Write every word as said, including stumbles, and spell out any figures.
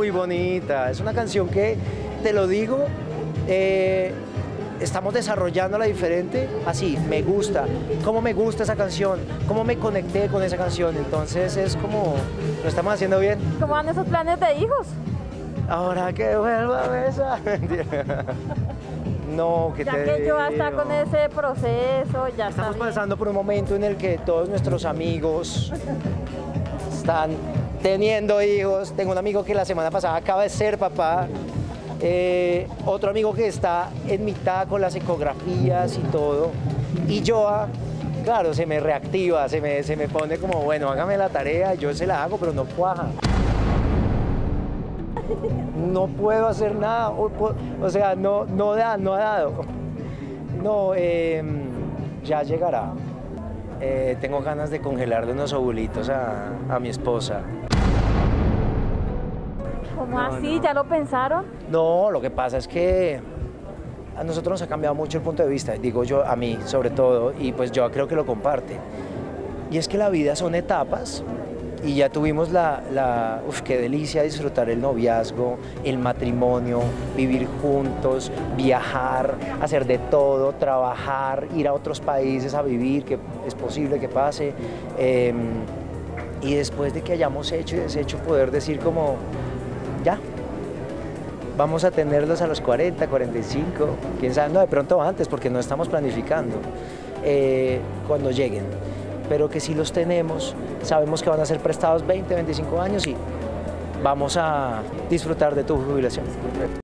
muy bonita, es una canción que, te lo digo, eh, estamos desarrollándola diferente, así, me gusta, cómo me gusta esa canción, cómo me conecté con esa canción, entonces es como, lo estamos haciendo bien. ¿Cómo van esos planes de hijos? Ahora que vuelva a besar. No, que Ya te que yo digo. está con ese proceso, ya está Estamos bien. pasando por un momento en el que todos nuestros amigos están teniendo hijos. Tengo un amigo que la semana pasada acaba de ser papá. Eh, otro amigo que está en mitad con las ecografías y todo. Y yo, ah, claro, se me reactiva, se me, se me pone como, bueno, hágame la tarea, yo se la hago, pero no cuaja. No puedo hacer nada, o, o sea, no, no, da, no ha dado. No, eh, ya llegará. Eh, tengo ganas de congelarle unos ovulitos a, a mi esposa. ¿Cómo No, así? no. ¿Ya lo pensaron? No, lo que pasa es que a nosotros nos ha cambiado mucho el punto de vista, digo yo, a mí sobre todo, y pues yo creo que lo comparte. Y es que la vida son etapas. Y ya tuvimos la, la uf, qué delicia disfrutar el noviazgo, el matrimonio, vivir juntos, viajar, hacer de todo, trabajar, ir a otros países a vivir, que es posible que pase. Eh, y después de que hayamos hecho y deshecho, poder decir como, ya, vamos a tenerlos a los cuarenta, cuarenta y cinco, quién sabe, no, de pronto antes, porque no estamos planificando, eh, cuando lleguen. Pero que si los tenemos, sabemos que van a ser prestados veinte, veinticinco años y vamos a disfrutar de tu jubilación.